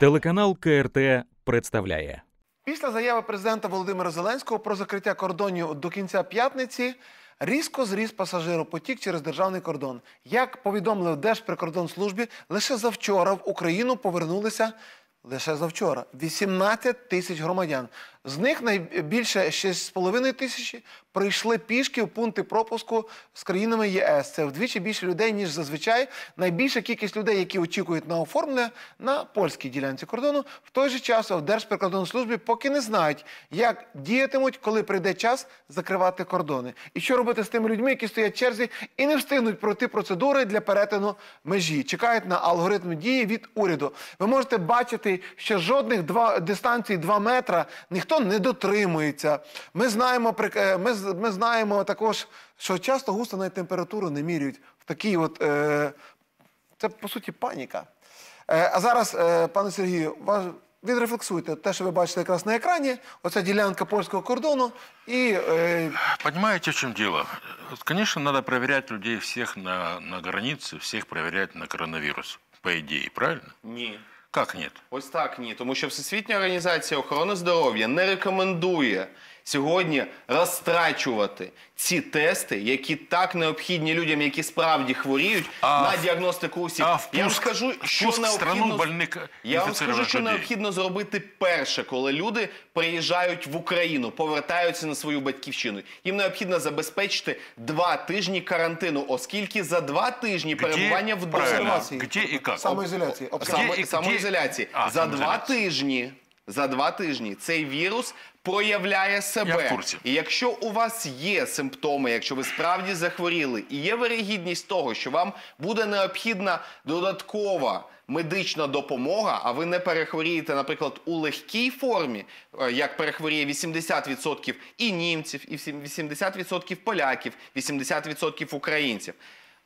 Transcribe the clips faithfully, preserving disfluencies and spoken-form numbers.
Телеканал Ка Ер Те представляє. Після заяви президента Володимира Зеленського про закриття кордонів до кінця п'ятниці різко зріс пасажиропотік через державний кордон. Як повідомили в Держприкордонслужбі, лише завчора в Україну повернулися лише завчора вісімнадцять тисяч громадян. З них найбільше шість з половиною тисячі прийшли пішки в пункти пропуску з країнами Є Ес. Це вдвічі більше людей, ніж зазвичай. Найбільша кількість людей, які очікують на оформлення, на польській ділянці кордону. В той же час в Держприкордонслужбі поки не знають, як діятимуть, коли прийде час закривати кордони. І що робити з тими людьми, які стоять в черзі і не встигнуть пройти процедури для перетину межі. Чекають на алгоритм дії від уряду. Ви можете бачити, що жодних два, дистанцій два метра ніхто не дотримується. Ми знаємо, ми, ми знаємо також, що часто густо навіть температуру не міряють. В такій от, е, це, по суті, паніка. Е, а зараз, е, пане Сергію, ваш, відрефлексуйте те, що ви бачите якраз на екрані, оця ділянка польського кордону і... Е... Понимаете, в чем дело? Конечно, надо проверять людей всех на, на границе, всех проверять на коронавирус, по идее, правильно? Ні. Как нет? Ось так ні. Тому що Всесвітня організація охорони здоров'я не рекомендує сьогодні розтрачувати ці тести, які так необхідні людям, які справді хворіють, а, на діагностику усіх. А впуск, я вам скажу, що необхідно, больних, я вам скажу, що необхідно зробити перше, коли люди приїжджають в Україну, повертаються на свою батьківщину. Їм необхідно забезпечити два тижні карантину, оскільки за два тижні где, перебування в домі... Где і як? Самоізоляції. Само, самоізоляції. А, за два тижні, за два тижні цей вірус проявляє себе. І якщо у вас є симптоми, якщо ви справді захворіли, і є вирогідність того, що вам буде необхідна додаткова медична допомога, а ви не перехворієте, наприклад, у легкій формі, як перехворіє вісімдесят відсотків і німців, і вісімдесят відсотків поляків, вісімдесят відсотків українців,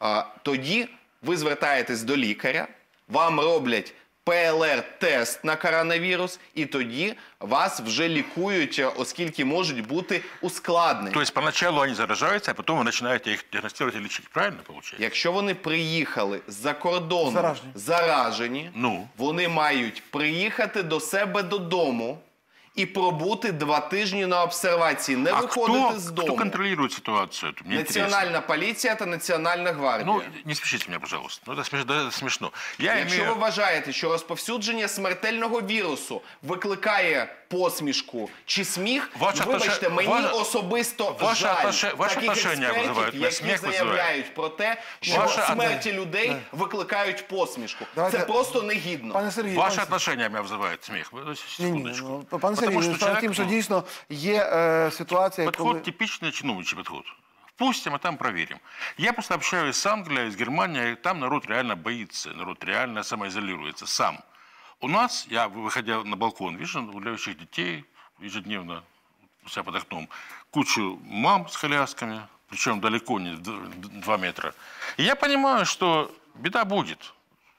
тоді ви звертаєтесь до лікаря, вам роблять Пе Ел Ер-тест на коронавірус, і тоді вас вже лікують, оскільки можуть бути ускладнення. Тобто спочатку вони заражаються, а потім ви починаєте їх діагностувати і лічити, правильно виходить? Якщо вони приїхали з-за кордону заражені, заражені ну. вони мають приїхати до себе додому і пробути два тижні на обсервації, не а виходити хто, з дому. Хто контролює ситуацію? Національна інтересно. поліція та Національна гвардія. Ну, не смішіть мене, пожалуйста. Ну, це смішно. Я Якщо імею... ви вважаєте, що розповсюдження смертельного вірусу викликає посмішку чи сміх, Ваша вибачте, аташе... мені Ваша... особисто Ваша жаль аташе... Ваша таких експертів, які сміх заявляють про те, що Ваша... смерті людей не. викликають посмішку. Давайте... Це просто негідно. Пане Сергію, Ваше пан... отношення мене визиває сміх. Ні, ні, ну, пане Сергію, справа в тім, що дійсно є е, ситуація, подход коли... типичный чиновничий подход. Впустим, а там проверим. Я просто общаюсь с Англией, с Германией, там народ реально боится, народ реально самоизолируется сам. У нас, я, выходя на балкон, вижу гуляющих детей ежедневно, у себя под окном, кучу мам с колясками, причем далеко не два метра. И я понимаю, что беда будет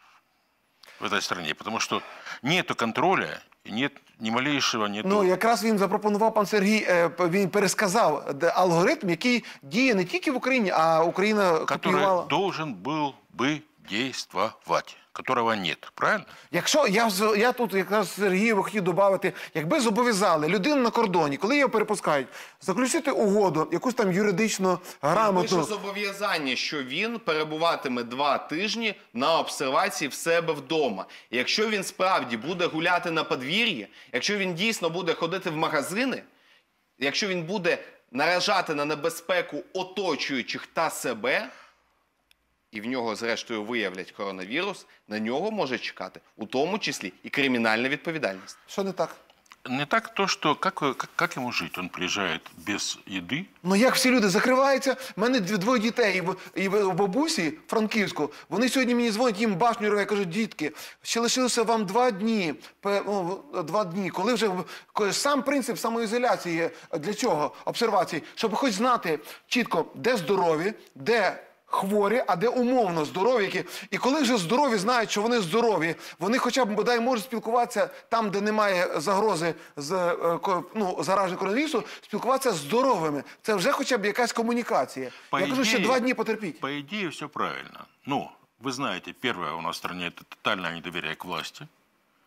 в этой стране, потому что нету контроля, і нет ні малейшого, нету... Ну, якраз він запропонував, пан Сергій, він пересказав алгоритм, який діє не тільки в Україні, а Україна копіювала. Который должен был бы действовать, которого нет, правильно? Якщо, я, я тут якраз Сергію хотів додати, якби зобов'язали людину на кордоні, коли його перепускають, заключити угоду, якусь там юридично грамотну... Пише зобов'язання, що він перебуватиме два тижні на обсервації в себе вдома. І якщо він справді буде гуляти на подвір'ї, якщо він дійсно буде ходити в магазини, якщо він буде наражати на небезпеку оточуючих та себе, і в нього, зрештою, виявлять коронавірус, на нього може чекати, у тому числі, і кримінальна відповідальність. Що не так? Не так то, що як, як, як йому жити? Він приїжджає без їди. Ну як всі люди закриваються? У мене двоє дітей і в бабусі Франківську. Вони сьогодні мені дзвонять, їм башню рве, кажуть, дітки, ще лишилося вам два дні. Ну, два дні. Коли вже сам принцип самоізоляції, для чого? Обсервації. Щоб хоч знати чітко, де здорові, де хворі, а де умовно здорові. Які... І коли вже здорові знають, що вони здорові, вони хоча б, бодай, можуть спілкуватися там, де немає загрози з, ну, зараження коронавірусу, спілкуватися з здоровими. Це вже хоча б якась комунікація. По Я ідеї, кажу, ще два дні потерпіть. По ідеї, все правильно. Ну, вы знаете, первое у нас в стране – это тотальное недоверие к власти.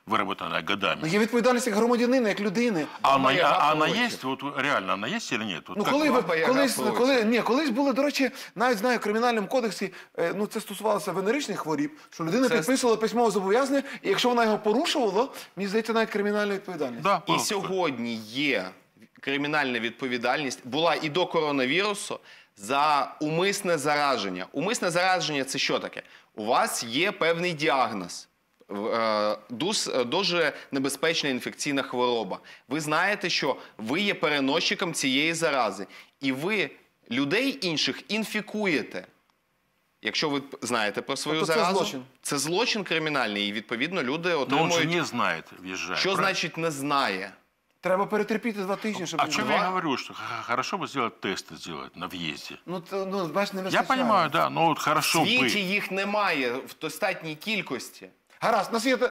выработанная годами. Ну, є відповідальність як громадянина, як людини. А она, Баба-Яга а она против. есть, вот реально она есть или нет? Вот Ну, как коли, вы- ви, Баба-Яга колись, проти. коли, ні, колись були, до речі, навіть знаю, в кримінальному кодексі, е, ну, це стосувалося венеричних хворіб, що людина Це- підписувала письмове зобов'язання, і якщо вона його порушувала, мені здається, навіть кримінальна відповідальність. Да, І просто. сьогодні є кримінальна відповідальність, була і до коронавірусу, за умисне зараження. Умисне зараження – це що таке? У вас є певний діагноз. Е, дус- Дуже небезпечна інфекційна хвороба. Ви знаєте, що ви є переносчиком цієї зарази. І ви людей інших інфікуєте. Якщо ви знаєте про свою Тобто це заразу, злочин? це злочин кримінальний. І, відповідно, люди Но он же отримують... не знает, въезжая. Що правильно? значить «не знає»? Треба перетерпіти два тижні, щоб... О чем Два- я говорю, что х- хорошо бы сделать тесты сделать на въезде. Ну, це, ну, бач, не Я вистачає. понимаю, да, но вот В хорошо світі бы. їх немає в достатній кількості. Гаразд, у нас є